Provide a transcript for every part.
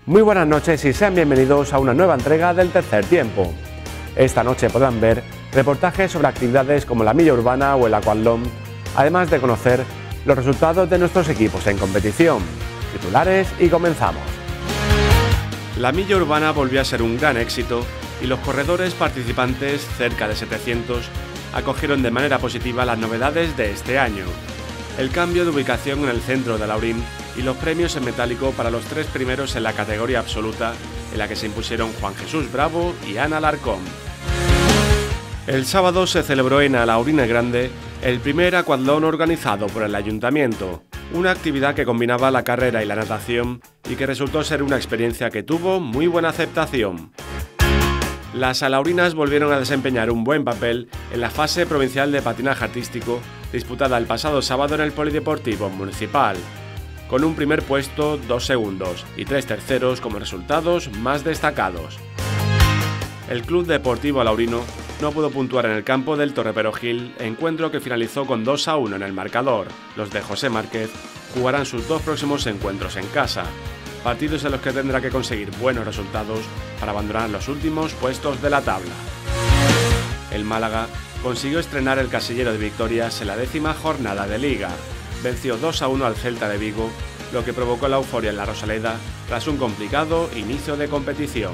Muy buenas noches y sean bienvenidos a una nueva entrega del Tercer Tiempo. Esta noche podrán ver reportajes sobre actividades como la milla urbana o el aquatlón, además de conocer los resultados de nuestros equipos en competición. Titulares y comenzamos. La milla urbana volvió a ser un gran éxito y los corredores participantes, cerca de 700, acogieron de manera positiva las novedades de este año. El cambio de ubicación en el centro de Alhaurín y los premios en metálico para los 3 primeros en la categoría absoluta, en la que se impusieron Juan Jesús Bravo y Ana Alarcón. El sábado se celebró en Alhaurín el Grande el primer aquatlón organizado por el Ayuntamiento, una actividad que combinaba la carrera y la natación y que resultó ser una experiencia que tuvo muy buena aceptación. Las alhaurinas volvieron a desempeñar un buen papel en la fase provincial de patinaje artístico disputada el pasado sábado en el Polideportivo Municipal, con un primer puesto, 2 segundos y 3 terceros como resultados más destacados. El Club Deportivo Alhaurino no pudo puntuar en el campo del Torreperogil, encuentro que finalizó con 2-1 en el marcador. Los de José Márquez jugarán sus 2 próximos encuentros en casa, partidos en los que tendrá que conseguir buenos resultados para abandonar los últimos puestos de la tabla. El Málaga consiguió estrenar el casillero de victorias en la 10ª jornada de Liga. Venció 2-1 al Celta de Vigo, lo que provocó la euforia en la Rosaleda tras un complicado inicio de competición.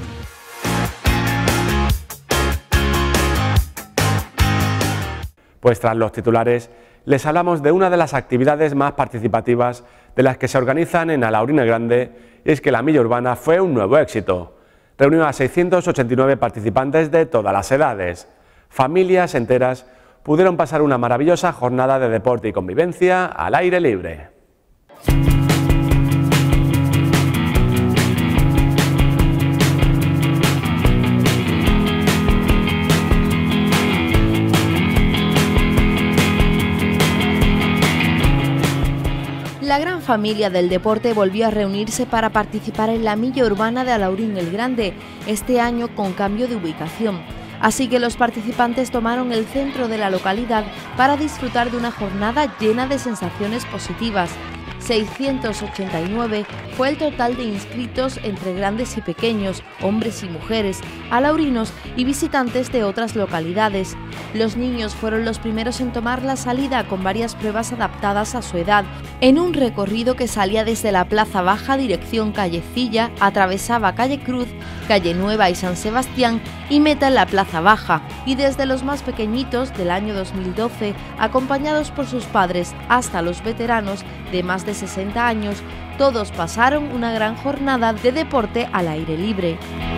Pues tras los titulares, les hablamos de una de las actividades más participativas de las que se organizan en Alhaurín el Grande, y es que la milla urbana fue un nuevo éxito. Reunió a 689 participantes de todas las edades. Familias enteras pudieron pasar una maravillosa jornada de deporte y convivencia al aire libre. La gran familia del deporte volvió a reunirse para participar en la milla urbana de Alhaurín el Grande, este año con cambio de ubicación. Así que los participantes tomaron el centro de la localidad para disfrutar de una jornada llena de sensaciones positivas. 689 fue el total de inscritos entre grandes y pequeños, hombres y mujeres, alhaurinos y visitantes de otras localidades. Los niños fueron los primeros en tomar la salida con varias pruebas adaptadas a su edad, en un recorrido que salía desde la Plaza Baja dirección Callecilla, atravesaba Calle Cruz, Calle Nueva y San Sebastián y meta en la Plaza Baja, y desde los más pequeñitos del año 2012, acompañados por sus padres, hasta los veteranos de más de 60 años, todos pasaron una gran jornada de deporte al aire libre.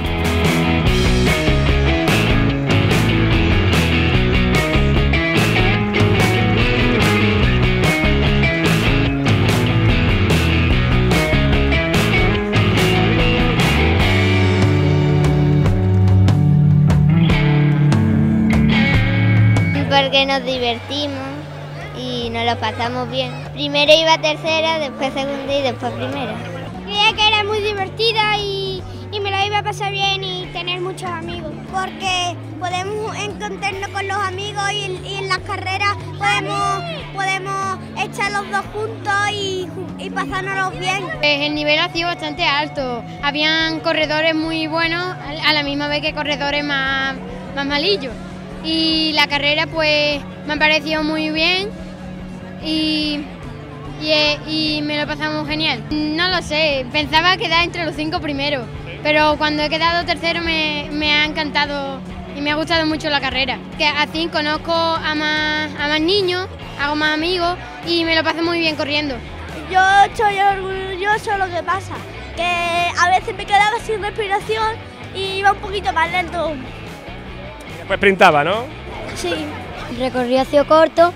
Porque nos divertimos y nos lo pasamos bien. Primero iba tercera, después segunda y después primera. Creía que era muy divertida y me la iba a pasar bien y tener muchos amigos. Porque podemos encontrarnos con los amigos y en las carreras podemos echar los dos juntos y pasárnoslos bien. El nivel ha sido bastante alto. Habían corredores muy buenos, a la misma vez que corredores más malillos. Y la carrera pues me ha parecido muy bien y me lo pasamos genial. No lo sé, pensaba quedar entre los 5 primeros, pero cuando he quedado tercero me ha encantado y me ha gustado mucho la carrera. Que así conozco a más niños, hago más amigos y me lo paso muy bien corriendo. Yo estoy orgulloso de lo que pasa, que a veces me quedaba sin respiración y iba un poquito más lento. Pues sprintaba, ¿no? Sí. El recorrido ha sido corto.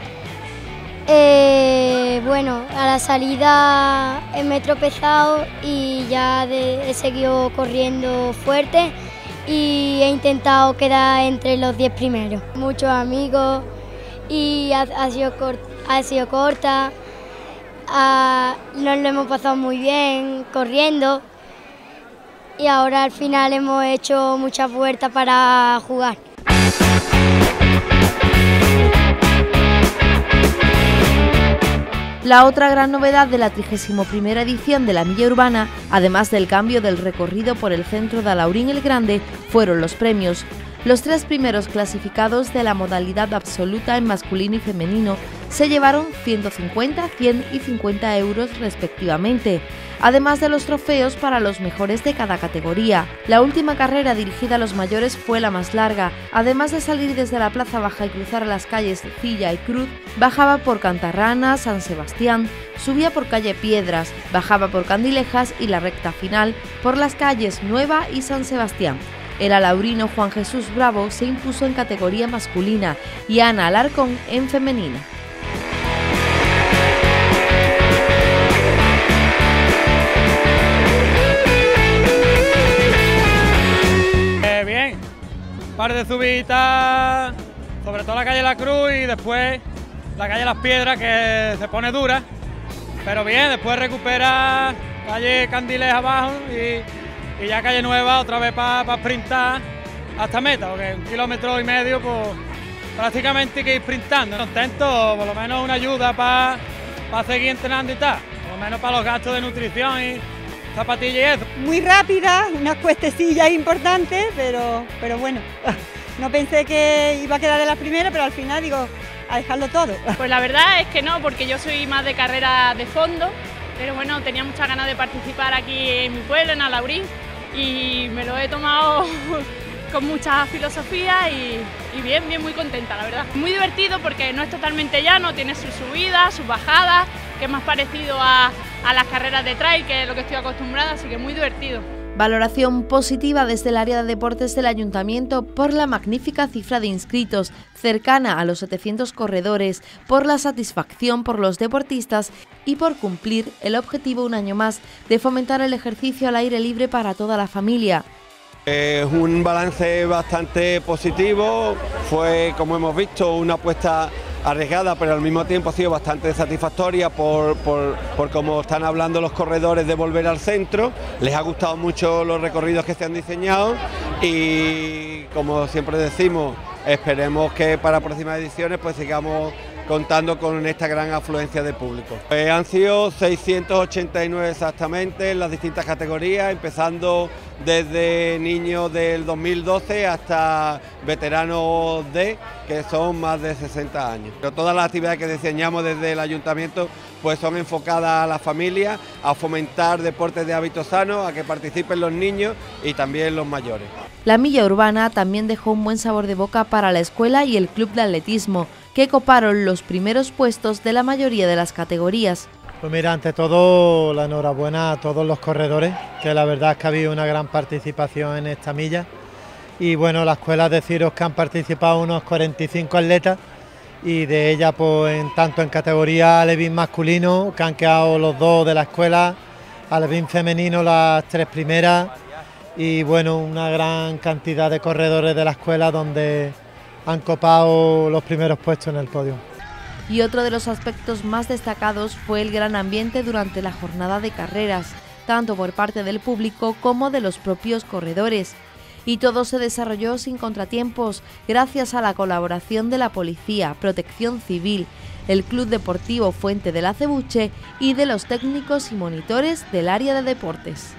Bueno, a la salida me he tropezado y ya he seguido corriendo fuerte y he intentado quedar entre los 10 primeros. Muchos amigos y ha sido corta. Nos lo hemos pasado muy bien corriendo y ahora al final hemos hecho muchas vueltas para jugar. La otra gran novedad de la 31ª edición de la Milla Urbana, además del cambio del recorrido por el centro de Alaurín el Grande, fueron los premios. Los 3 primeros clasificados de la modalidad absoluta en masculino y femenino se llevaron 150, 100 y 50 euros respectivamente, además de los trofeos para los mejores de cada categoría. La última carrera dirigida a los mayores fue la más larga. Además de salir desde la Plaza Baja y cruzar las calles Cilla y Cruz, bajaba por Cantarrana, San Sebastián, subía por calle Piedras, bajaba por Candilejas y la recta final por las calles Nueva y San Sebastián. El alaurino Juan Jesús Bravo se impuso en categoría masculina y Ana Alarcón en femenina. Bien, un par de subiditas, sobre todo la calle La Cruz y después la calle Las Piedras, que se pone dura, pero bien, después recupera calle Candilejas abajo y ya calle Nueva otra vez para sprintar hasta meta, porque 1,5 kilómetros pues prácticamente hay que ir sprintando. Contento, por lo menos una ayuda para seguir entrenando y tal, por lo menos para los gastos de nutrición y zapatillas y eso. Muy rápida, unas cuestecillas importantes, pero bueno, no pensé que iba a quedar de la primera, pero al final digo, a dejarlo todo. Pues la verdad es que no, porque yo soy más de carrera de fondo, pero bueno, tenía muchas ganas de participar aquí en mi pueblo, en Alaurín, y me lo he tomado con mucha filosofía y bien, muy contenta, la verdad. Muy divertido porque no es totalmente llano, tiene sus subidas, sus bajadas, que es más parecido a las carreras de trail, que es lo que estoy acostumbrada, así que muy divertido. Valoración positiva desde el área de deportes del Ayuntamiento por la magnífica cifra de inscritos, cercana a los 700 corredores, por la satisfacción por los deportistas y por cumplir el objetivo un año más de fomentar el ejercicio al aire libre para toda la familia. Es un balance bastante positivo, fue, como hemos visto, una apuesta arriesgada, pero al mismo tiempo ha sido bastante satisfactoria por cómo están hablando los corredores de volver al centro. Les ha gustado mucho los recorridos que se han diseñado y, como siempre decimos, esperemos que para próximas ediciones pues sigamos contando con esta gran afluencia de público. Han sido 689 exactamente en las distintas categorías, empezando desde niños del 2012 hasta veteranos D, que son más de 60 años. Pero todas las actividades que diseñamos desde el Ayuntamiento pues son enfocadas a la familia, a fomentar deportes de hábitos sanos, a que participen los niños y también los mayores. La Milla Urbana también dejó un buen sabor de boca para la escuela y el club de atletismo, que coparon los primeros puestos de la mayoría de las categorías. Pues mira, ante todo la enhorabuena a todos los corredores, que la verdad es que ha habido una gran participación en esta milla. Y bueno, la escuela, deciros que han participado unos 45 atletas y de ellas pues tanto en categoría alevín masculino, que han quedado los 2 de la escuela, alevín femenino las 3 primeras y bueno, una gran cantidad de corredores de la escuela donde han copado los primeros puestos en el podio. Y otro de los aspectos más destacados fue el gran ambiente durante la jornada de carreras, tanto por parte del público como de los propios corredores. Y todo se desarrolló sin contratiempos, gracias a la colaboración de la Policía, Protección Civil, el Club Deportivo Fuente del Acebuche y de los técnicos y monitores del área de deportes.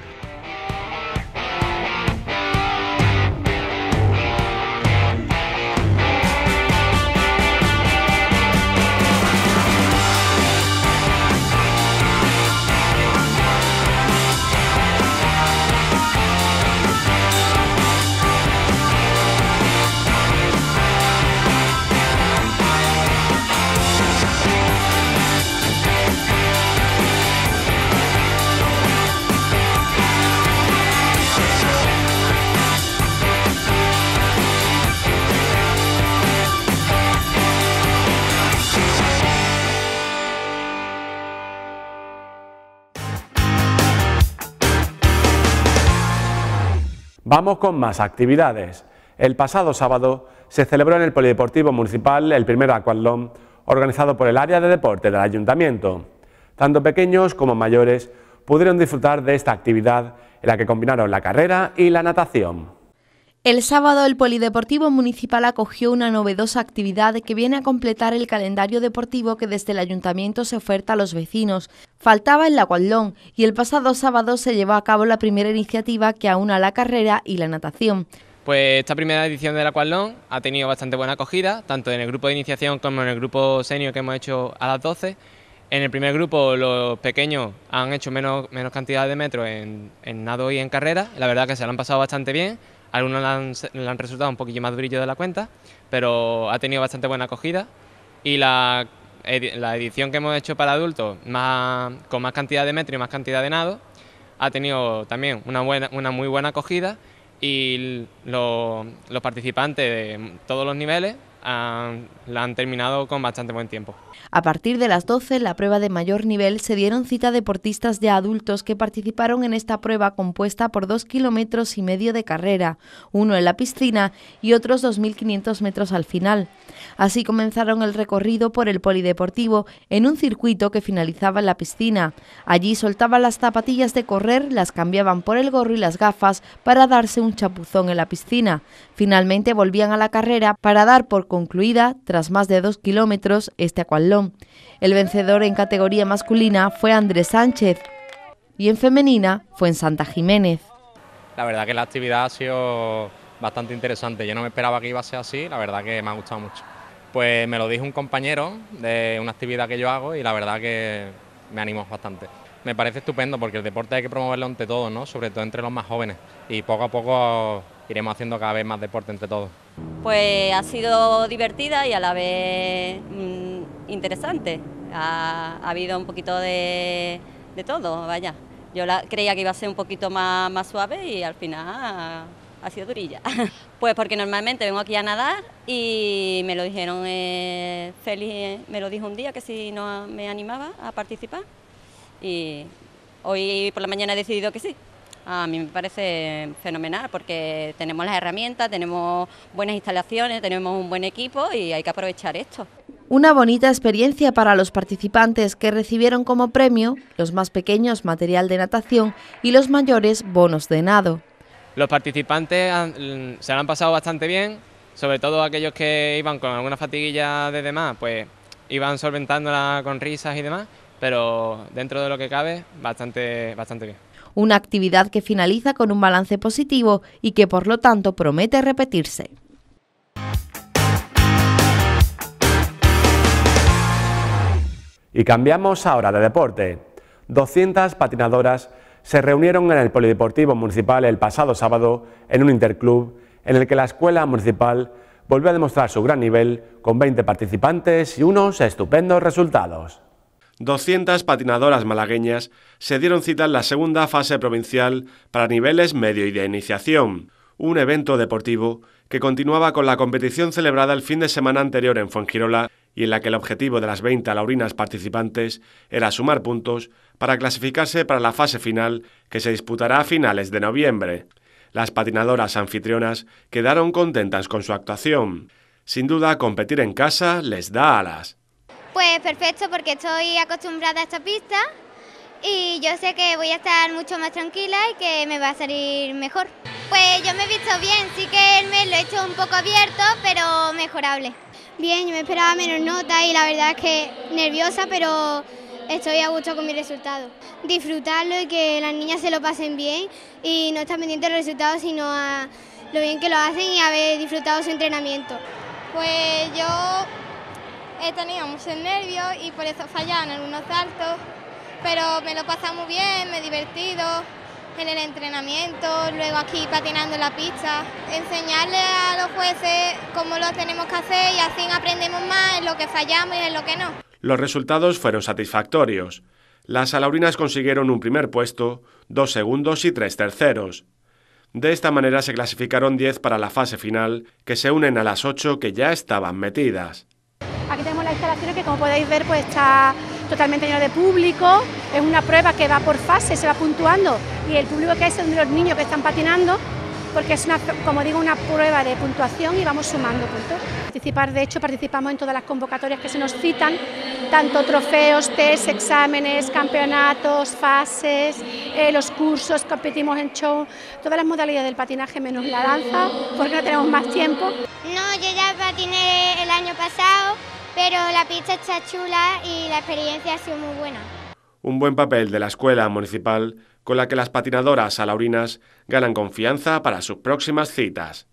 Vamos con más actividades. El pasado sábado se celebró en el Polideportivo Municipal el primer aquatlón organizado por el área de deporte del Ayuntamiento. Tanto pequeños como mayores pudieron disfrutar de esta actividad en la que combinaron la carrera y la natación. El sábado el Polideportivo Municipal acogió una novedosa actividad que viene a completar el calendario deportivo que desde el Ayuntamiento se oferta a los vecinos. Faltaba el aquatlón y el pasado sábado se llevó a cabo la primera iniciativa que aúna la carrera y la natación. Pues esta primera edición del aquatlón ha tenido bastante buena acogida, tanto en el grupo de iniciación como en el grupo senior que hemos hecho a las 12. En el primer grupo los pequeños han hecho menos cantidad de metros en nado y en carrera. La verdad que se lo han pasado bastante bien. Algunos le han resultado un poquillo más durillo de la cuenta, pero ha tenido bastante buena acogida. Y la edición que hemos hecho para adultos, con más cantidad de metros y más cantidad de nado, ha tenido también una muy buena acogida, y los participantes de todos los niveles la han terminado con bastante buen tiempo. A partir de las 12, la prueba de mayor nivel, se dieron cita a deportistas ya adultos que participaron en esta prueba compuesta por 2,5 kilómetros de carrera, uno en la piscina y otros 2.500 metros al final. Así comenzaron el recorrido por el polideportivo en un circuito que finalizaba en la piscina. Allí soltaban las zapatillas de correr, las cambiaban por el gorro y las gafas para darse un chapuzón en la piscina. Finalmente volvían a la carrera para dar por concluida, tras más de 2 kilómetros, este aquatlón. El vencedor en categoría masculina fue Andrés Sánchez y en femenina fue en Santa Jiménez. La verdad que la actividad ha sido bastante interesante. Yo no me esperaba que iba a ser así, la verdad que me ha gustado mucho. Pues me lo dijo un compañero de una actividad que yo hago y la verdad que me animó bastante. Me parece estupendo porque el deporte hay que promoverlo entre todos, ¿no? Sobre todo entre los más jóvenes, y poco a poco iremos haciendo cada vez más deporte entre todos. Pues ha sido divertida y a la vez interesante. Ha habido un poquito de todo, vaya. Yo creía que iba a ser un poquito más suave y al final ha sido durilla. Pues porque normalmente vengo aquí a nadar y me lo dijeron, Félix me lo dijo un día que si no me animaba a participar, y hoy por la mañana he decidido que sí. A mí me parece fenomenal porque tenemos las herramientas, tenemos buenas instalaciones, tenemos un buen equipo y hay que aprovechar esto. Una bonita experiencia para los participantes, que recibieron como premio, los más pequeños, material de natación y los mayores, bonos de nado. Los participantes se lo han pasado bastante bien, sobre todo aquellos que iban con alguna fatiguilla de demás, pues iban solventándola con risas y demás, pero dentro de lo que cabe, bastante bien. Una actividad que finaliza con un balance positivo y que por lo tanto promete repetirse. Y cambiamos ahora de deporte. 200 patinadoras se reunieron en el Polideportivo Municipal el pasado sábado en un interclub en el que la escuela municipal volvió a demostrar su gran nivel con 20 participantes y unos estupendos resultados. 200 patinadoras malagueñas se dieron cita en la segunda fase provincial para niveles medio y de iniciación, un evento deportivo que continuaba con la competición celebrada el fin de semana anterior en Fuengirola y en la que el objetivo de las 20 alaurinas participantes era sumar puntos para clasificarse para la fase final que se disputará a finales de noviembre. Las patinadoras anfitrionas quedaron contentas con su actuación. Sin duda, competir en casa les da alas. Pues perfecto, porque estoy acostumbrada a esta pista y yo sé que voy a estar mucho más tranquila y que me va a salir mejor. Pues yo me he visto bien, sí que el mes lo he hecho un poco abierto, pero mejorable. Bien, yo me esperaba menos notas y la verdad es que nerviosa, pero estoy a gusto con mi resultado. Disfrutarlo y que las niñas se lo pasen bien y no estar pendientes de los resultados, sino a lo bien que lo hacen y haber disfrutado su entrenamiento. Pues yo he tenido muchos nervios y por eso fallaba en algunos saltos, pero me lo he pasado muy bien, me he divertido en el entrenamiento, luego aquí patinando en la pista. Enseñarle a los jueces cómo lo tenemos que hacer y así aprendemos más en lo que fallamos y en lo que no. Los resultados fueron satisfactorios. Las alaurinas consiguieron un primer puesto, 2 segundos y 3 terceros. De esta manera se clasificaron 10 para la fase final, que se unen a las 8 que ya estaban metidas. Aquí tenemos las instalaciones que, como podéis ver, pues está totalmente lleno de público. Es una prueba que va por fase, se va puntuando y el público que es de los niños que están patinando porque es como digo, una prueba de puntuación y vamos sumando puntos. De hecho, participamos en todas las convocatorias que se nos citan, tanto trofeos, test, exámenes, campeonatos, fases, los cursos, competimos en show, todas las modalidades del patinaje menos la danza, porque no tenemos más tiempo. No, yo ya patiné el año pasado, pero la pista está chula y la experiencia ha sido muy buena. Un buen papel de la escuela municipal con la que las patinadoras alaurinas ganan confianza para sus próximas citas.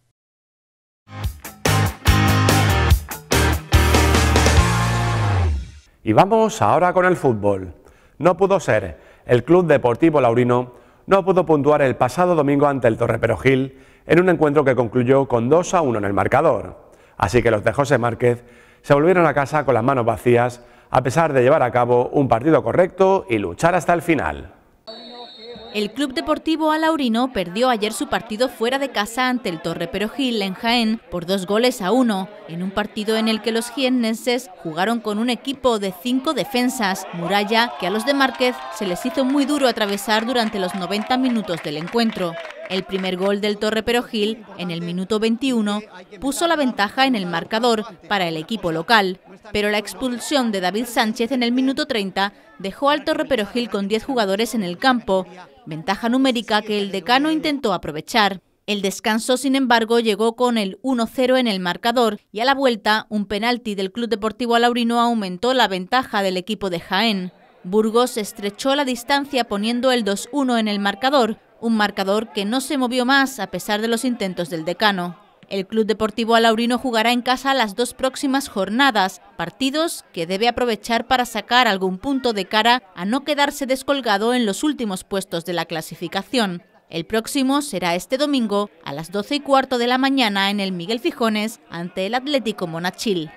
Y vamos ahora con el fútbol. No pudo ser. El Club Deportivo Laurino no pudo puntuar el pasado domingo ante el Torreperogil en un encuentro que concluyó con 2-1 en el marcador. Así que los de José Márquez se volvieron a casa con las manos vacías a pesar de llevar a cabo un partido correcto y luchar hasta el final. El Club Deportivo Alaurino perdió ayer su partido fuera de casa ante el Torreperogil en Jaén por 2-1, en un partido en el que los jiennenses jugaron con un equipo de 5 defensas, muralla que a los de Márquez se les hizo muy duro atravesar durante los 90 minutos del encuentro. El primer gol del Torreperogil, en el minuto 21, puso la ventaja en el marcador para el equipo local, pero la expulsión de David Sánchez en el minuto 30 dejó al Torreperogil con 10 jugadores en el campo, ventaja numérica que el decano intentó aprovechar. El descanso, sin embargo, llegó con el 1-0 en el marcador y a la vuelta un penalti del Club Deportivo Alaurino aumentó la ventaja del equipo de Jaén. Burgos estrechó la distancia poniendo el 2-1 en el marcador, un marcador que no se movió más a pesar de los intentos del decano. El Club Deportivo Alaurino jugará en casa las 2 próximas jornadas, partidos que debe aprovechar para sacar algún punto de cara a no quedarse descolgado en los últimos puestos de la clasificación. El próximo será este domingo a las 12:15 de la mañana en el Miguel Fijones ante el Atlético Monachil.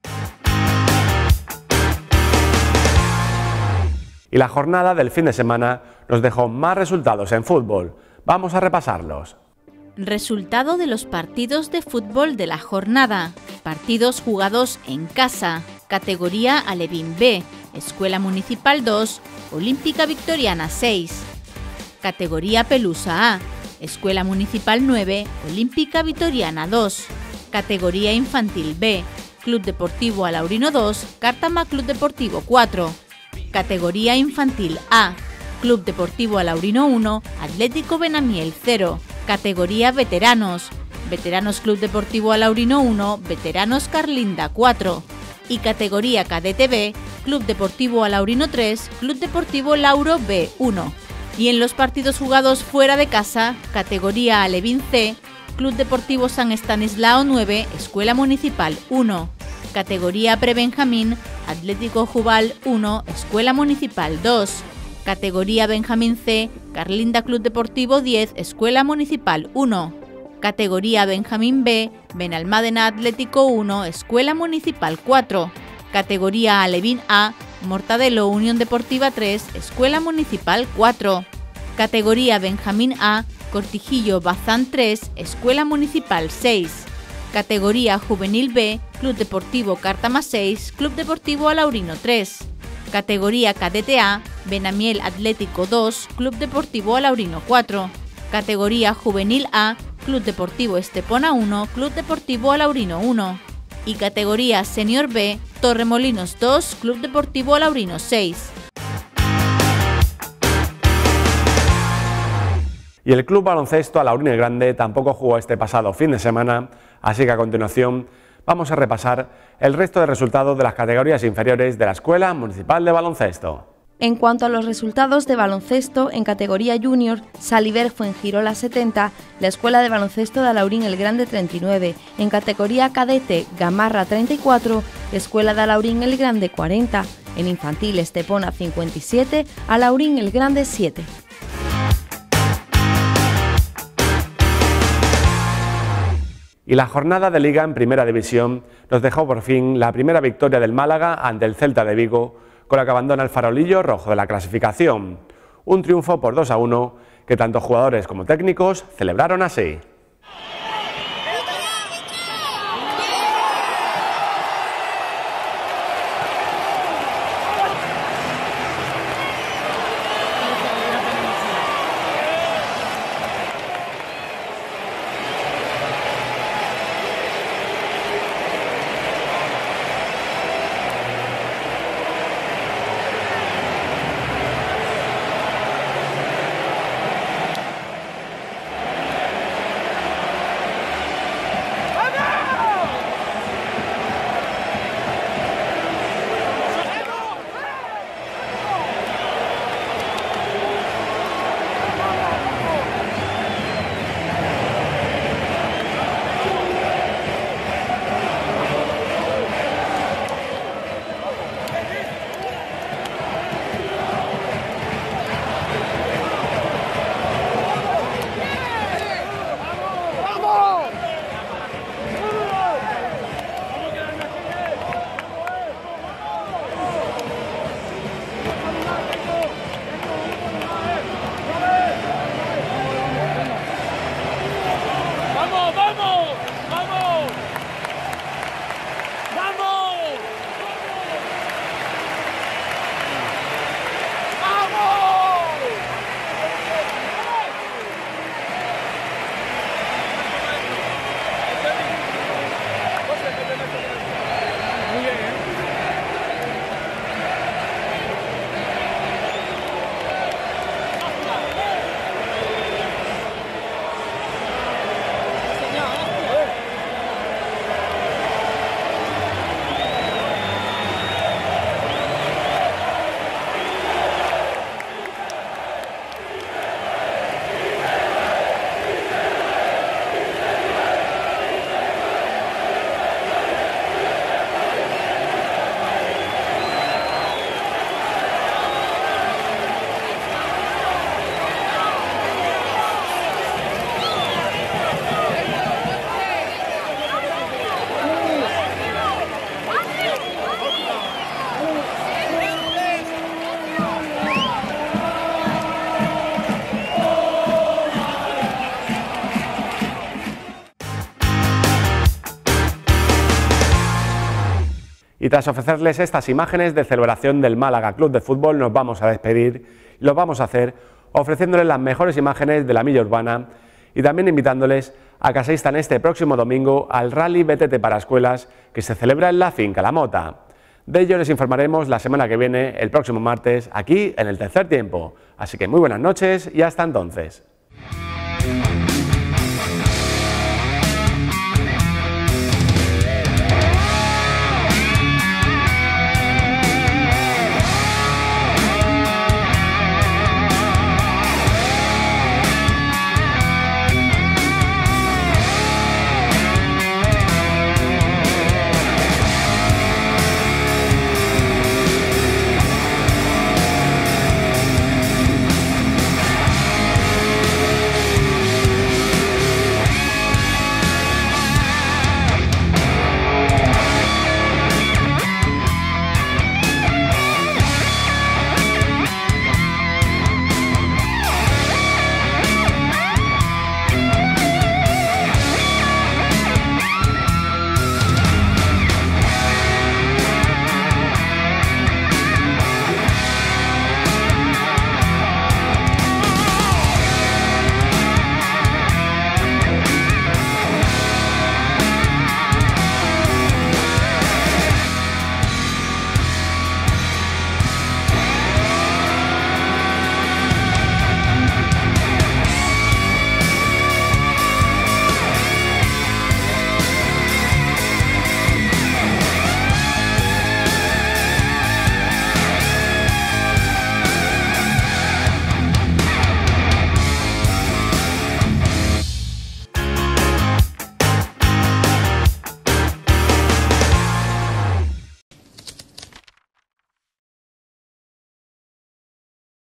Y la jornada del fin de semana nos dejó más resultados en fútbol. Vamos a repasarlos. Resultado de los partidos de fútbol de la jornada. Partidos jugados en casa. Categoría Alevín B. Escuela Municipal 2. Olímpica Victoriana 6. Categoría Pelusa A. Escuela Municipal 9. Olímpica Victoriana 2. Categoría Infantil B. Club Deportivo Alaurino 2. Cártama Club Deportivo 4. Categoría Infantil A. Club Deportivo Alaurino 1. Atlético Benamiel 0. Categoría Veteranos. Veteranos Club Deportivo Alaurino 1, Veteranos Carlinda 4. Y categoría Cadete B, Club Deportivo Alaurino 3, Club Deportivo Lauro B 1. Y en los partidos jugados fuera de casa, categoría Alevín C, Club Deportivo San Estanislao 9, Escuela Municipal 1. Categoría Prebenjamín, Atlético Jubal 1, Escuela Municipal 2. Categoría Benjamín C, Carlinda Club Deportivo 10, Escuela Municipal 1. Categoría Benjamín B, Benalmádena Atlético 1, Escuela Municipal 4. Categoría Alevín A, Mortadelo Unión Deportiva 3, Escuela Municipal 4. Categoría Benjamín A, Cortijillo Bazán 3, Escuela Municipal 6. Categoría Juvenil B, Club Deportivo Cártama 6, Club Deportivo Alaurino 3. Categoría Cadete A, Benamiel Atlético 2, Club Deportivo Alaurino 4. Categoría Juvenil A, Club Deportivo Estepona 1, Club Deportivo Alaurino 1. Y categoría Senior B, Torremolinos 2, Club Deportivo Alaurino 6. Y el Club Baloncesto Alaurino el Grande tampoco jugó este pasado fin de semana, así que a continuación vamos a repasar el resto de resultados de las categorías inferiores de la Escuela Municipal de Baloncesto. En cuanto a los resultados de baloncesto, en categoría junior, Saliver Fuengirola 70, la Escuela de Baloncesto de Alaurín el Grande 39, en categoría cadete, Gamarra 34, Escuela de Alaurín el Grande 40, en infantil Estepona 57, Alaurín el Grande 7. Y la jornada de Liga en Primera División nos dejó por fin la primera victoria del Málaga ante el Celta de Vigo, con la que abandona el farolillo rojo de la clasificación. Un triunfo por 2-1 que tanto jugadores como técnicos celebraron así. Y tras ofrecerles estas imágenes de celebración del Málaga Club de Fútbol, nos vamos a despedir y lo vamos a hacer ofreciéndoles las mejores imágenes de la milla urbana y también invitándoles a que asistan este próximo domingo al Rally BTT para Escuelas que se celebra en la finca La Mota. De ello les informaremos la semana que viene, el próximo martes, aquí en el Tercer Tiempo. Así que muy buenas noches y hasta entonces.